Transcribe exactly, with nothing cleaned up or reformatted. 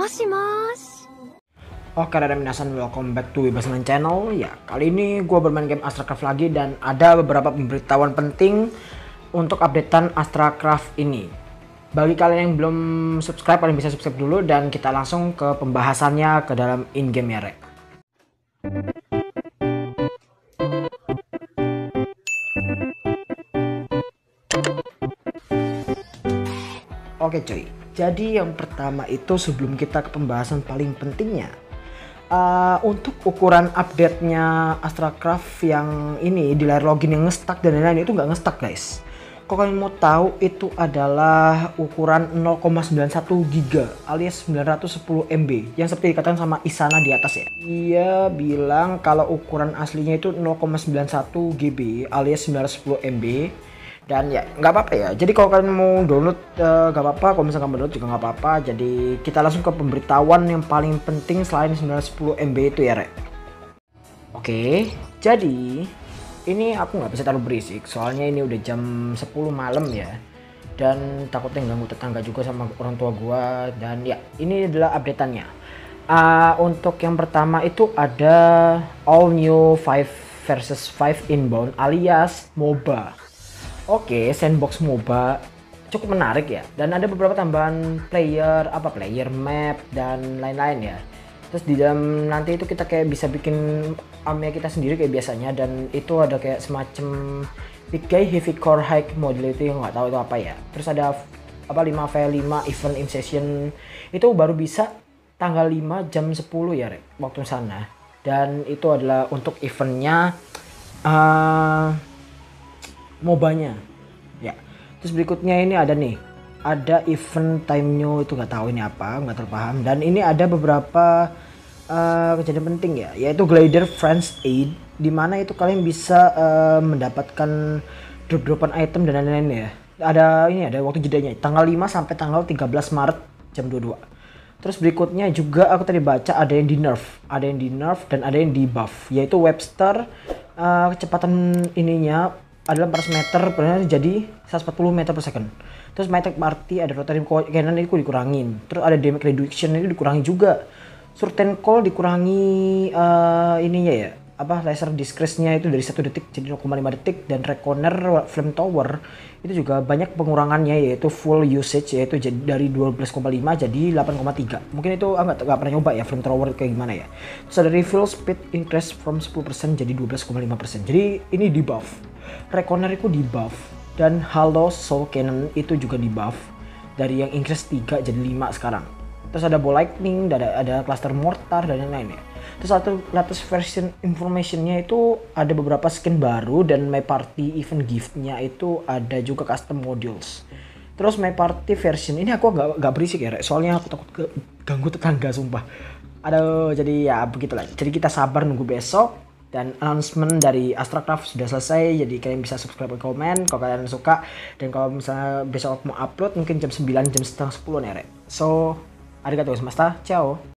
Moshi mosh. Oke, ada minasan, welcome back to Wibasman Channel. Ya, kali ini gue bermain game Astracraft lagi dan ada beberapa pemberitahuan penting untuk updatean Astracraft ini. Bagi kalian yang belum subscribe, kalian bisa subscribe dulu dan kita langsung ke pembahasannya ke dalam in-game ya, Rek. Oke cuy, jadi yang pertama itu sebelum kita ke pembahasan paling pentingnya, uh, untuk ukuran update-nya Astracraft yang ini di layar login yang nge-stuck dan lain-lain itu nggak nge-stuck guys. Kalau kalian mau tahu itu adalah ukuran nol koma sembilan satu giga alias sembilan ratus sepuluh M B yang seperti dikatakan sama Isana di atas ya. Dia bilang kalau ukuran aslinya itu nol koma sembilan satu giga alias sembilan ratus sepuluh M B. Dan ya nggak apa-apa ya, jadi kalau kalian mau download uh, nggak apa-apa, kalau misalkan download juga nggak apa-apa. Jadi kita langsung ke pemberitahuan yang paling penting selain sembilan ratus sepuluh M B itu ya, Rek. Oke, jadi ini aku nggak bisa terlalu berisik soalnya ini udah jam sepuluh malam ya, dan takutnya ganggu tetangga juga sama orang tua gua. Dan ya ini adalah updateannya. Uh, untuk yang pertama itu ada all new five versus five inbound alias MOBA. Oke, sandbox MOBA cukup menarik ya, dan ada beberapa tambahan player, apa player map dan lain-lain ya. Terus di dalam nanti itu kita kayak bisa bikin army kita sendiri kayak biasanya, dan itu ada kayak semacam big guy heavy core high model itu yang nggak tahu itu apa ya. Terus ada apa lima v lima event in session itu baru bisa tanggal lima jam sepuluh ya, Rek, waktu sana. Dan itu adalah untuk eventnya uh, mobanya ya. Terus berikutnya ini ada nih, ada event time new itu nggak tahu ini apa, nggak terpaham. Dan ini ada beberapa uh, kejadian penting ya, yaitu Glider Friends Aid, dimana itu kalian bisa uh, mendapatkan drop-dropan item dan lain-lain ya. Ada ini, ada waktu jedanya tanggal lima sampai tanggal tiga belas Maret jam dua puluh dua. Terus berikutnya juga aku tadi baca ada yang di nerf, ada yang di nerf dan ada yang di buff, yaitu Webster uh, kecepatan ininya adalah empat ratus meter per jadi seratus empat puluh meter per second. Terus Mytech Party ada rotating cannon itu dikurangin. Terus ada damage reduction itu dikurangi juga. Certain call dikurangi uh, ininya ya, apa laser discrease-nya itu dari satu detik jadi nol koma lima detik. Dan Reconer Flame Tower itu juga banyak pengurangannya, yaitu full usage yaitu jadi dari dua belas koma lima jadi delapan koma tiga. Mungkin itu enggak enggak pernah nyoba ya Flame Tower kayak gimana ya. Terus ada refill speed increase from sepuluh persen jadi dua belas koma lima persen. Jadi ini di buff. Reconer itu di buff, dan Halo Soul Cannon itu juga di buff dari yang increase tiga jadi lima sekarang. Terus ada Ball Lightning, ada ada cluster mortar dan lain-lain ya. Terus satu latest version informationnya itu ada beberapa skin baru, dan My Party event giftnya itu ada juga custom modules. Terus My Party version ini aku gak, gak berisik ya, Rek, soalnya aku takut ke, ganggu tetangga sumpah. Aduh, jadi ya begitulah. Jadi kita sabar nunggu besok. Dan announcement dari Astracraft sudah selesai, jadi kalian bisa subscribe dan komen kalau kalian suka. Dan kalau misalnya besok aku mau upload mungkin jam sembilan, jam setengah sepuluh nih, Rek. So, arigatou gozaimasu, ciao.